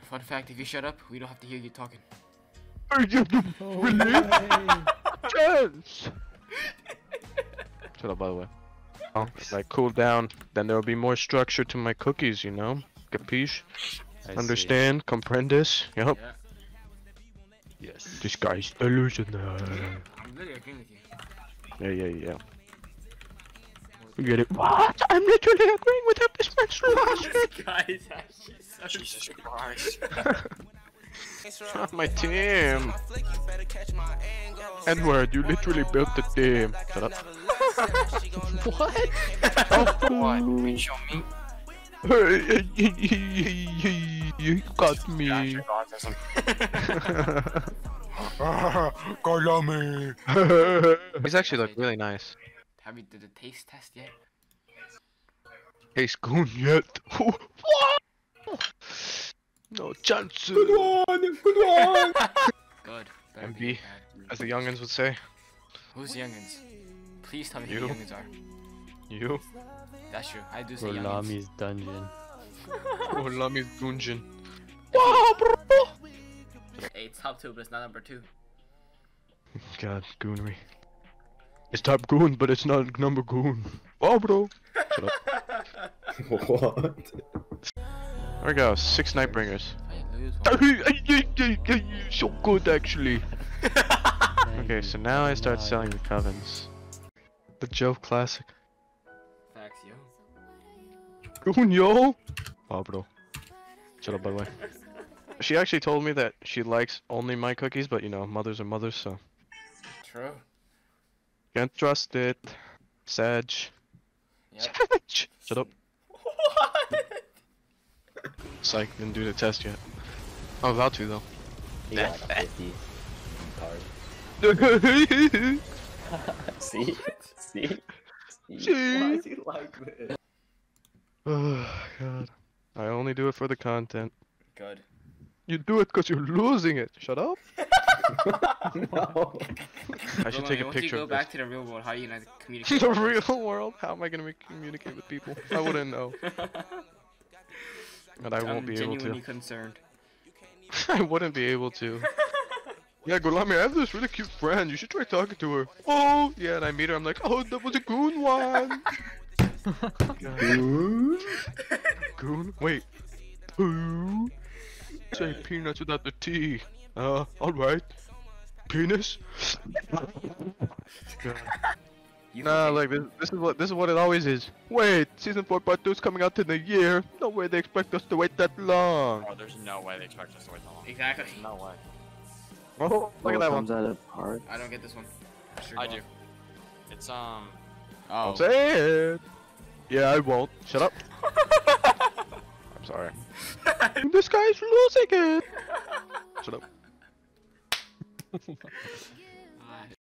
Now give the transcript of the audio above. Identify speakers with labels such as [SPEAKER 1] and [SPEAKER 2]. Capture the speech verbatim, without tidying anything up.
[SPEAKER 1] Fun fact, if you shut up, we don't have to hear you talking.
[SPEAKER 2] Really? Chance! Shut up, by the way. Oh, like, cool down, then there'll be more structure to my cookies, you know? Capiche?
[SPEAKER 3] I
[SPEAKER 2] Understand? See. Comprendes? Yup.
[SPEAKER 1] Yeah.
[SPEAKER 3] Yes.
[SPEAKER 2] This guy's delusional.
[SPEAKER 1] I'm literally agreeing with you.
[SPEAKER 2] Yeah, yeah, yeah. You get it? What? I'm literally agreeing with him. This man's lost it.
[SPEAKER 1] This guy is actually so
[SPEAKER 3] Jesus Christ.
[SPEAKER 2] Not my team. Edward, you literally built the team. Shut up.
[SPEAKER 1] What?
[SPEAKER 3] Oh, what? You show me?
[SPEAKER 2] You got me. Gorlomi. He's actually look really nice.
[SPEAKER 1] Have you did the taste test yet?
[SPEAKER 2] Taste goon yet? No chance. Good one, good one.
[SPEAKER 1] Good.
[SPEAKER 2] M B, as the youngins would say.
[SPEAKER 1] Who's the youngins? Please tell me
[SPEAKER 2] You.
[SPEAKER 1] who the youngins are.
[SPEAKER 2] You?
[SPEAKER 1] That's true. I do say youngins.
[SPEAKER 3] Gorlomi'S dungeon.
[SPEAKER 2] Gorlomi'S dungeon. Wow, bro.
[SPEAKER 1] Hey, it's top two, but it's not number two.
[SPEAKER 2] God, goonery. It's top goon, but it's not number goon. Oh, bro. Shut up.
[SPEAKER 4] What?
[SPEAKER 2] There we go. Six Nightbringers.
[SPEAKER 1] If I lose one.
[SPEAKER 2] So good, actually. Okay, so now I start selling the covens. The Joe Classic.
[SPEAKER 1] Facts, yo.
[SPEAKER 2] Goon, yo. Oh, bro. Shut up, by the way. She actually told me that she likes only my cookies, but you know, mothers are mothers, so.
[SPEAKER 1] True.
[SPEAKER 2] Can't trust it. Sag.
[SPEAKER 1] Yep.
[SPEAKER 2] Sag! Shut up.
[SPEAKER 1] What?
[SPEAKER 2] Psych, didn't do the test yet. I'm about to, though.
[SPEAKER 4] He got like a fifty card. See? See?
[SPEAKER 2] See?
[SPEAKER 4] Why is he like this?
[SPEAKER 2] Oh, God. I only do it for the content.
[SPEAKER 1] Good.
[SPEAKER 2] You do it because you're losing it. Shut up.
[SPEAKER 4] No.
[SPEAKER 2] I should
[SPEAKER 1] Roman,
[SPEAKER 2] take a
[SPEAKER 1] once
[SPEAKER 2] picture
[SPEAKER 1] you go
[SPEAKER 2] of
[SPEAKER 1] back
[SPEAKER 2] this.
[SPEAKER 1] to the real world, how are you gonna communicate?
[SPEAKER 2] The
[SPEAKER 1] with
[SPEAKER 2] real world? How am I gonna make, communicate with people? I wouldn't know. And I
[SPEAKER 1] I'm
[SPEAKER 2] won't be able
[SPEAKER 1] genuinely
[SPEAKER 2] to.
[SPEAKER 1] concerned.
[SPEAKER 2] I wouldn't be able to. Yeah, Gorlomi, I have this really cute friend. You should try talking to her. Oh, yeah, and I meet her. I'm like, oh, that was a goon one.
[SPEAKER 4] Goon?
[SPEAKER 2] Goon? Wait. Poo? Say peanuts without the T. Uh, alright. Penis?
[SPEAKER 1] You
[SPEAKER 2] Nah,
[SPEAKER 1] think-
[SPEAKER 2] like this. This is what this is what it always is. Wait, season four part two is coming out in a year. No way they expect us to wait that long.
[SPEAKER 3] Oh, there's no way they expect us to wait that long.
[SPEAKER 1] Exactly.
[SPEAKER 3] There's no way.
[SPEAKER 2] Oh, look at that one.
[SPEAKER 4] Comes out of card.
[SPEAKER 1] I don't get this one. Sure
[SPEAKER 3] I
[SPEAKER 1] don't.
[SPEAKER 3] do. It's, um...
[SPEAKER 1] Oh.
[SPEAKER 2] Don't say it. Yeah, I won't. Shut up. I'm sorry. This guy's losing it. Shut up.